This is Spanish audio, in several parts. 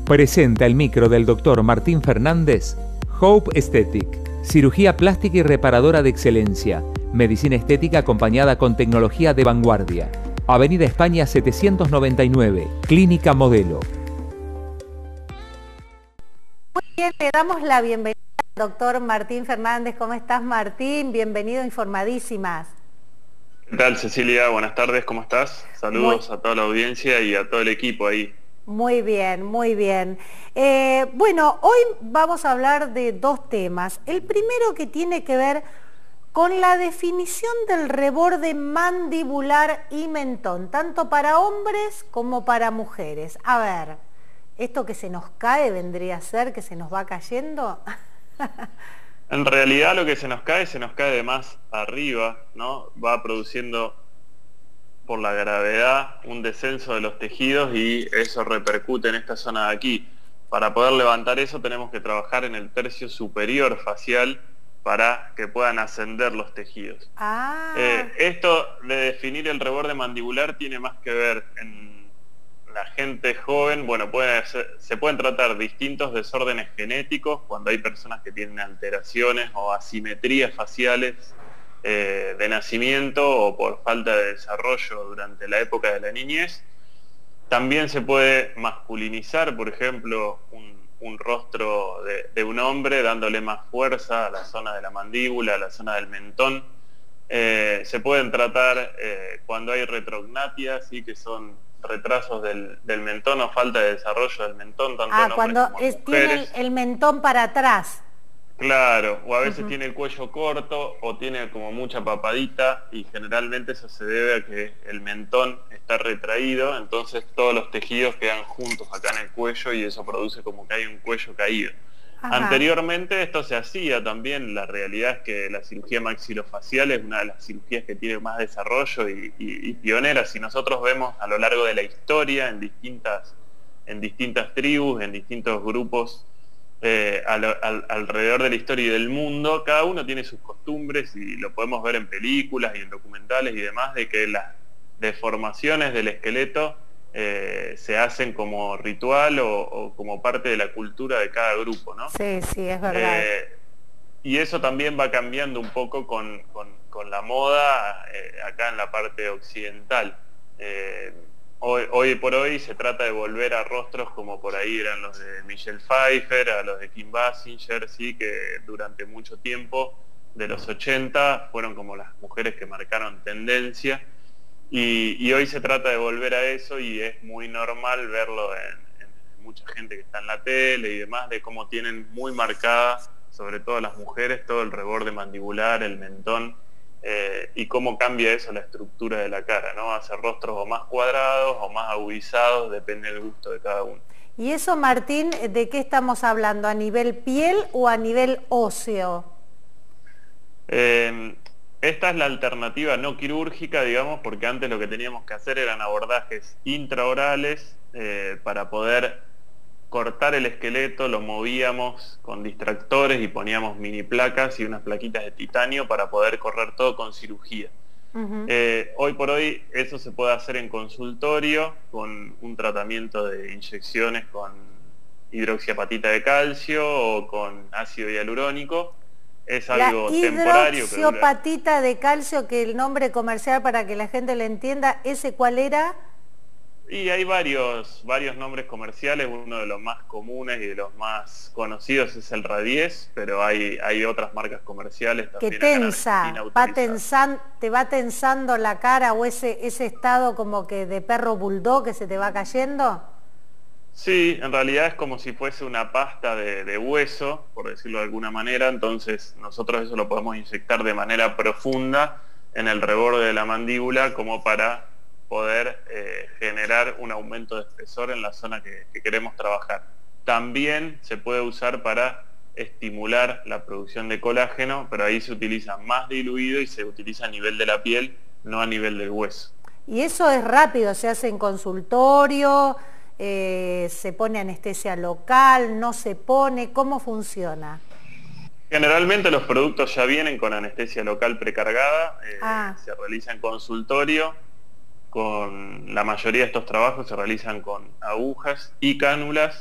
Presenta el micro del Dr. Martín Fernández, Hope Aesthetic, cirugía plástica y reparadora de excelencia, medicina estética acompañada con tecnología de vanguardia. Avenida España 799, Clínica Modelo. Muy bien, le damos la bienvenida al doctor Martín Fernández. ¿Cómo estás, Martín? Bienvenido a Informadísimas. ¿Qué tal, Cecilia? Buenas tardes, ¿cómo estás? Saludos a toda la audiencia y a todo el equipo ahí. Muy bien, muy bien. Bueno, hoy vamos a hablar de dos temas. El primero que tiene que ver con la definición del reborde mandibular y mentón, tanto para hombres como para mujeres. A ver, ¿esto que se nos cae vendría a ser que se nos va cayendo? En realidad lo que se nos cae de más arriba, ¿no? Va produciendo por la gravedad un descenso de los tejidos y eso repercute en esta zona de aquí. Para poder levantar eso tenemos que trabajar en el tercio superior facial para que puedan ascender los tejidos. Esto de definir el reborde mandibular tiene más que ver en la gente joven. Bueno, se pueden tratar distintos desórdenes genéticos cuando hay personas que tienen alteraciones o asimetrías faciales de nacimiento o por falta de desarrollo durante la época de la niñez. También se puede masculinizar, por ejemplo, un rostro de un hombre dándole más fuerza a la zona de la mandíbula, a la zona del mentón. Se pueden tratar cuando hay retrognatias, ¿sí? Que son retrasos del mentón o falta de desarrollo del mentón, tanto en hombres cuando como en tiene mujeres. el mentón para atrás. Claro, o a veces tiene el cuello corto o tiene como mucha papadita y generalmente eso se debe a que el mentón está retraído, entonces todos los tejidos quedan juntos acá en el cuello y eso produce como que hay un cuello caído. Anteriormente esto se hacía también, la realidad es que la cirugía maxilofacial es una de las cirugías que tiene más desarrollo y pionera. Si nosotros vemos a lo largo de la historia en distintas tribus, en distintos grupos, alrededor de la historia y del mundo, cada uno tiene sus costumbres y lo podemos ver en películas y en documentales y demás, de que las deformaciones del esqueleto se hacen como ritual o como parte de la cultura de cada grupo, ¿no? Sí, sí, es verdad. Y eso también va cambiando un poco con la moda acá en la parte occidental. Hoy por hoy se trata de volver a rostros como por ahí eran los de Michelle Pfeiffer, a los de Kim Basinger, sí, que durante mucho tiempo, de los 80, fueron como las mujeres que marcaron tendencia. Y hoy se trata de volver a eso y es muy normal verlo en mucha gente que está en la tele y demás, de cómo tienen muy marcada, sobre todo las mujeres, todo el reborde mandibular, el mentón. Y cómo cambia eso la estructura de la cara, ¿no? Hace rostros o más cuadrados o más agudizados, depende del gusto de cada uno. Y eso, Martín, ¿de qué estamos hablando? ¿A nivel piel o a nivel óseo? Esta es la alternativa no quirúrgica, digamos, porque antes lo que teníamos que hacer eran abordajes intraorales para poder cortar el esqueleto, lo movíamos con distractores y poníamos mini placas y unas plaquitas de titanio para poder correr todo con cirugía. Hoy por hoy eso se puede hacer en consultorio con un tratamiento de inyecciones con hidroxiapatita de calcio o con ácido hialurónico. Es algo temporario. La hidroxiapatita de calcio, que el nombre comercial para que la gente lo entienda, ¿ese cuál era? Y hay varios nombres comerciales, uno de los más comunes y de los más conocidos es el Radies, pero hay otras marcas comerciales también. Que tensa, te va tensando la cara o ese estado como que de perro bulldog que se te va cayendo. Sí, en realidad es como si fuese una pasta de hueso, por decirlo de alguna manera, entonces nosotros eso lo podemos inyectar de manera profunda en el reborde de la mandíbula como para poder generar un aumento de espesor en la zona que queremos trabajar. También se puede usar para estimular la producción de colágeno, pero ahí se utiliza más diluido y se utiliza a nivel de la piel, no a nivel del hueso. Y eso es rápido, se hace en consultorio, se pone anestesia local, no se pone, ¿cómo funciona? Generalmente los productos ya vienen con anestesia local precargada, se realiza en consultorio. Con la mayoría de estos trabajos se realizan con agujas y cánulas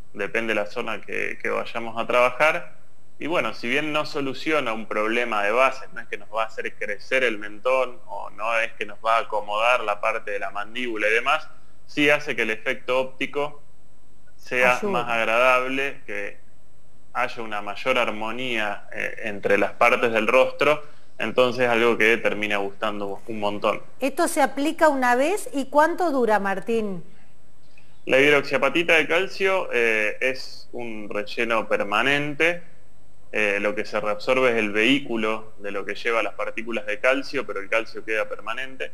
depende de la zona que vayamos a trabajar. Y bueno, si bien no soluciona un problema de base, no es que nos va a hacer crecer el mentón o no es que nos va a acomodar la parte de la mandíbula y demás, sí hace que el efecto óptico sea más agradable, que haya una mayor armonía entre las partes del rostro, entonces algo que termina gustando un montón. ¿Esto se aplica una vez y cuánto dura, Martín? La hidroxiapatita de calcio es un relleno permanente. Lo que se reabsorbe es el vehículo de lo que lleva las partículas de calcio, pero el calcio queda permanente.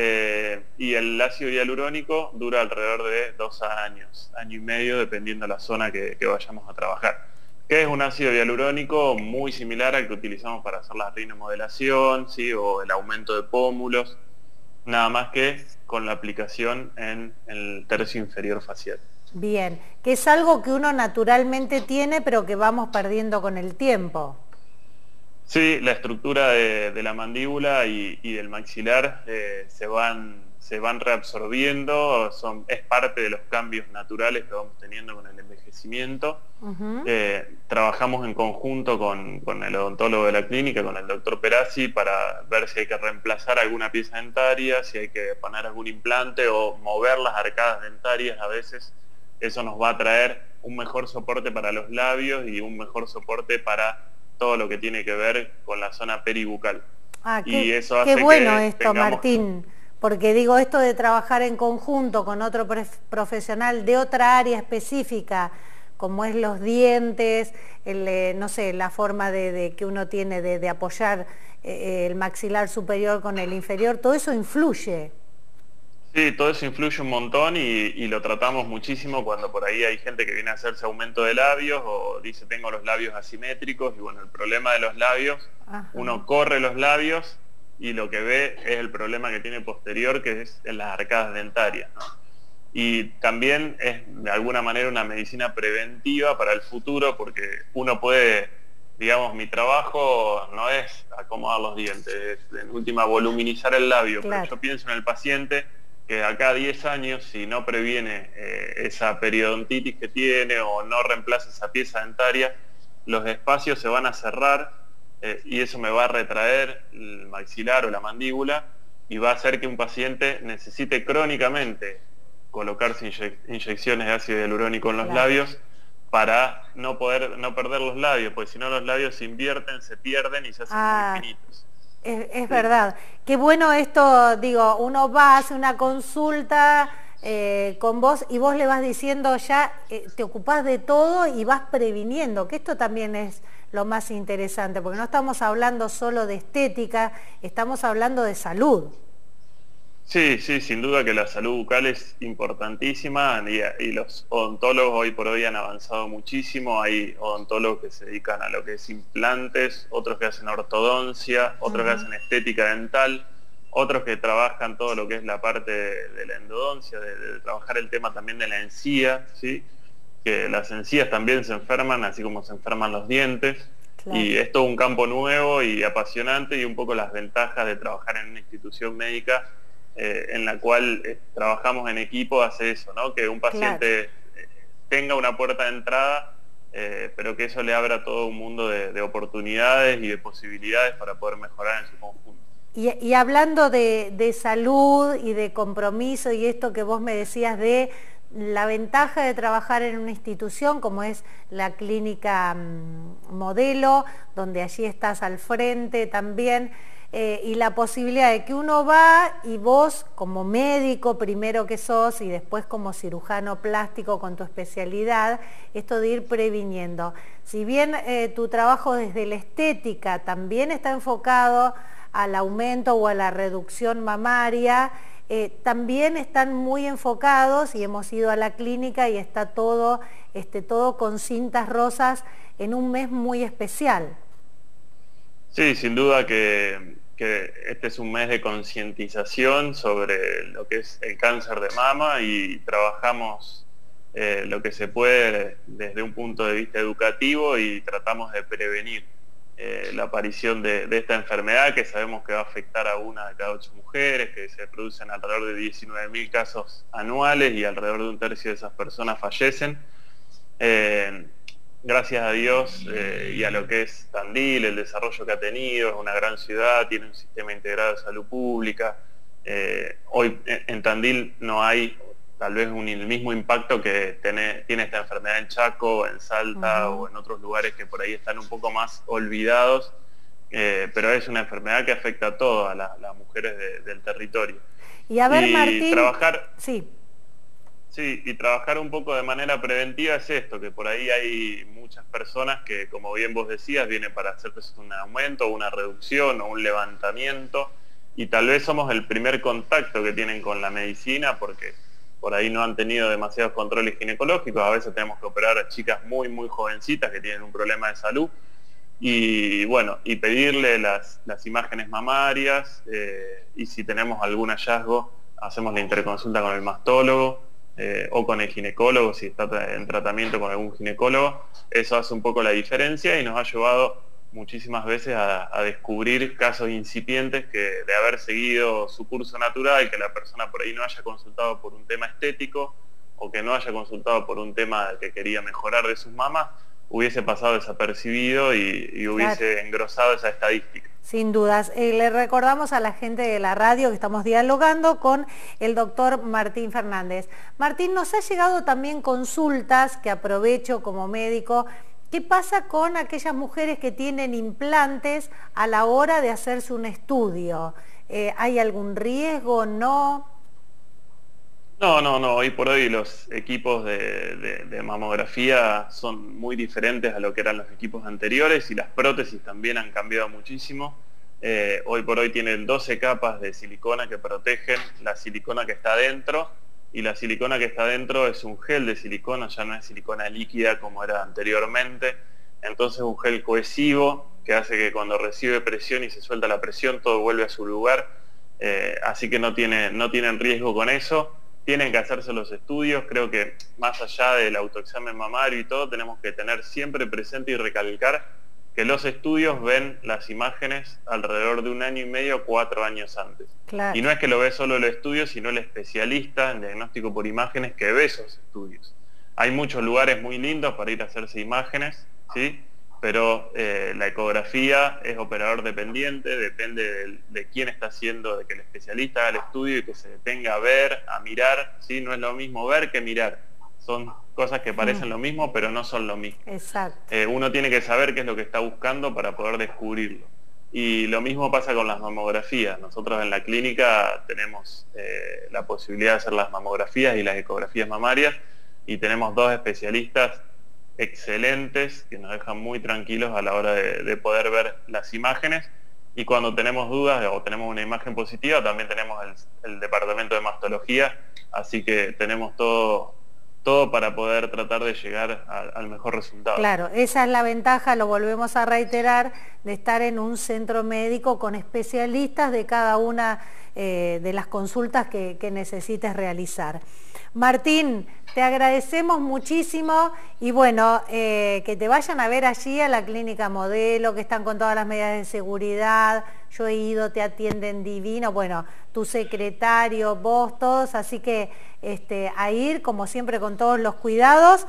Y el ácido hialurónico dura alrededor de 2 años, año y medio, dependiendo de la zona que vayamos a trabajar. Que es un ácido hialurónico muy similar al que utilizamos para hacer la rinomodelación, ¿sí? O el aumento de pómulos, nada más que con la aplicación en el tercio inferior facial. Bien, que es algo que uno naturalmente tiene, pero que vamos perdiendo con el tiempo. Sí, la estructura de la mandíbula y del maxilar se van reabsorbiendo, es parte de los cambios naturales que vamos teniendo con el envejecimiento. Trabajamos en conjunto con el odontólogo de la clínica, con el doctor Perazzi, para ver si hay que reemplazar alguna pieza dentaria, si hay que poner algún implante o mover las arcadas dentarias a veces. Eso nos va a traer un mejor soporte para los labios y un mejor soporte para todo lo que tiene que ver con la zona peribucal. Y eso hace qué bueno esto, Martín, porque digo, esto de trabajar en conjunto con otro profesional de otra área específica, como es los dientes, no sé, la forma que uno tiene de apoyar el maxilar superior con el inferior, todo eso influye. Sí, todo eso influye un montón y lo tratamos muchísimo cuando por ahí hay gente que viene a hacerse aumento de labios o dice tengo los labios asimétricos y bueno, el problema de los labios, uno corre los labios y lo que ve es el problema que tiene posterior, que es en las arcadas dentarias, ¿no? Y también es de alguna manera una medicina preventiva para el futuro porque uno puede, digamos, mi trabajo no es acomodar los dientes, es en última voluminizar el labio, claro. Pero yo pienso en el paciente que acá a 10 años, si no previene esa periodontitis que tiene o no reemplaza esa pieza dentaria, los espacios se van a cerrar y eso me va a retraer el maxilar o la mandíbula y va a hacer que un paciente necesite crónicamente colocarse inyecciones de ácido hialurónico en los labios para no perder los labios, porque si no los labios se invierten, se pierden y se hacen muy finitos. Es verdad. Qué bueno esto, digo, uno va, hace una consulta con vos y vos le vas diciendo ya, te ocupás de todo y vas previniendo, que esto también es lo más interesante, porque no estamos hablando solo de estética, estamos hablando de salud. Sí, sí, sin duda que la salud bucal es importantísima y los odontólogos hoy por hoy han avanzado muchísimo. Hay odontólogos que se dedican a lo que es implantes, otros que hacen ortodoncia, otros que hacen estética dental, otros que trabajan todo lo que es la parte de la endodoncia, de trabajar el tema también de la encía, ¿sí? Que las encías también se enferman, así como se enferman los dientes. Claro. Y es todo un campo nuevo y apasionante y un poco las ventajas de trabajar en una institución médica en la cual trabajamos en equipo hace eso, ¿no? Que un paciente tenga una puerta de entrada, pero que eso le abra todo un mundo de oportunidades y de posibilidades para poder mejorar en su conjunto. Y hablando de salud y de compromiso y esto que vos me decías de la ventaja de trabajar en una institución como es la clínica Modelo, donde allí estás al frente también, y la posibilidad de que uno va y vos como médico primero que sos y después como cirujano plástico con tu especialidad, esto de ir previniendo. Si bien tu trabajo desde la estética también está enfocado al aumento o a la reducción mamaria, también están muy enfocados y hemos ido a la clínica y está todo con cintas rosas en un mes muy especial. Sí, sin duda que este es un mes de concientización sobre lo que es el cáncer de mama y trabajamos lo que se puede desde un punto de vista educativo y tratamos de prevenir la aparición de esta enfermedad que sabemos que va a afectar a 1 de cada 8 mujeres, que se producen alrededor de 19.000 casos anuales y alrededor de 1/3 de esas personas fallecen. Gracias a Dios y a lo que es Tandil, el desarrollo que ha tenido, es una gran ciudad, tiene un sistema integrado de salud pública. Hoy en Tandil no hay tal vez el mismo impacto que tiene esta enfermedad en Chaco, en Salta o en otros lugares que por ahí están un poco más olvidados, pero es una enfermedad que afecta a todas las mujeres del territorio. Y a ver, Martín... Trabajar, sí. Sí, y trabajar un poco de manera preventiva es esto, que por ahí hay muchas personas que, como bien vos decías, vienen para hacerse un aumento, una reducción o un levantamiento, y tal vez somos el primer contacto que tienen con la medicina porque por ahí no han tenido demasiados controles ginecológicos. A veces tenemos que operar a chicas muy jovencitas que tienen un problema de salud, y bueno, y pedirle las imágenes mamarias, y si tenemos algún hallazgo, hacemos la interconsulta con el mastólogo, o con el ginecólogo, si está en tratamiento con algún ginecólogo. Eso hace un poco la diferencia y nos ha llevado muchísimas veces a descubrir casos incipientes que de haber seguido su curso natural, que la persona por ahí no haya consultado por un tema estético o que no haya consultado por un tema que quería mejorar de sus mamas, hubiese pasado desapercibido y hubiese engrosado esa estadística. Sin dudas. Le recordamos a la gente de la radio que estamos dialogando con el doctor Martín Fernández. Martín, nos ha llegado también consultas, que aprovecho como médico. ¿Qué pasa con aquellas mujeres que tienen implantes a la hora de hacerse un estudio? ¿Hay algún riesgo? ¿No? No. Hoy por hoy los equipos de mamografía son muy diferentes a lo que eran los equipos anteriores y las prótesis también han cambiado muchísimo. Hoy por hoy tienen 12 capas de silicona que protegen la silicona que está adentro, y la silicona que está adentro es un gel de silicona, ya no es silicona líquida como era anteriormente. Entonces un gel cohesivo que hace que cuando recibe presión y se suelta la presión todo vuelve a su lugar, así que no tienen riesgo con eso. Tienen que hacerse los estudios. Creo que más allá del autoexamen mamario y todo, tenemos que tener siempre presente y recalcar que los estudios ven las imágenes alrededor de 1 año y medio, 4 años antes. Claro. Y no es que lo ve solo el estudio, sino el especialista en diagnóstico por imágenes que ve esos estudios. Hay muchos lugares muy lindos para ir a hacerse imágenes, ¿sí? Pero la ecografía es operador dependiente, depende de quién está haciendo, de que el especialista haga el estudio y que se detenga a ver, a mirar, ¿sí? No es lo mismo ver que mirar. Son cosas que parecen lo mismo, pero no son lo mismo. Exacto. Uno tiene que saber qué es lo que está buscando para poder descubrirlo. Y lo mismo pasa con las mamografías. Nosotros en la clínica tenemos la posibilidad de hacer las mamografías y las ecografías mamarias, y tenemos 2 especialistas excelentes que nos dejan muy tranquilos a la hora de poder ver las imágenes, y cuando tenemos dudas o tenemos una imagen positiva también tenemos el departamento de mastología, así que tenemos todo para poder tratar de llegar al mejor resultado. Claro, esa es la ventaja, lo volvemos a reiterar, de estar en un centro médico con especialistas de cada una de las consultas que necesites realizar. Martín, te agradecemos muchísimo y bueno, que te vayan a ver allí a la Clínica Modelo, que están con todas las medidas de seguridad. Yo he ido, te atienden divino, bueno, tu secretario, vos, todos, así que a ir como siempre con todos los cuidados,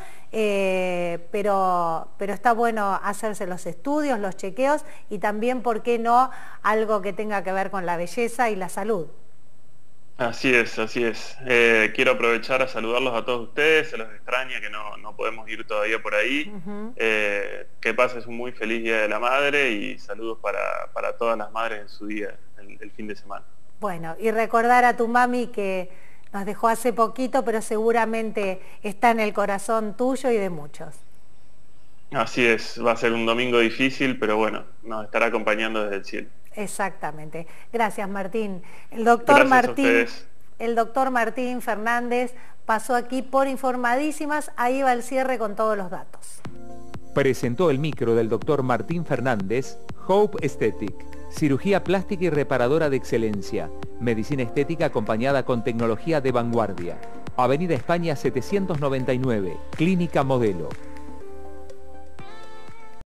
pero está bueno hacerse los estudios, los chequeos y también, ¿por qué no?, algo que tenga que ver con la belleza y la salud. Así es. Quiero aprovechar a saludarlos a todos ustedes, se los extraña que no podemos ir todavía por ahí. Que pases un muy feliz Día de la Madre y saludos para todas las madres en su día, el fin de semana. Bueno, y recordar a tu mami que nos dejó hace poquito, pero seguramente está en el corazón tuyo y de muchos. Así es, va a ser un domingo difícil, pero bueno, nos estará acompañando desde el cielo. Exactamente. Gracias, Martín. El doctor Martín Fernández pasó aquí por Informadísimas. Ahí va el cierre con todos los datos. Presentó el micro del doctor Martín Fernández, Hope Aesthetic, cirugía plástica y reparadora de excelencia, medicina estética acompañada con tecnología de vanguardia. Avenida España 799, Clínica Modelo.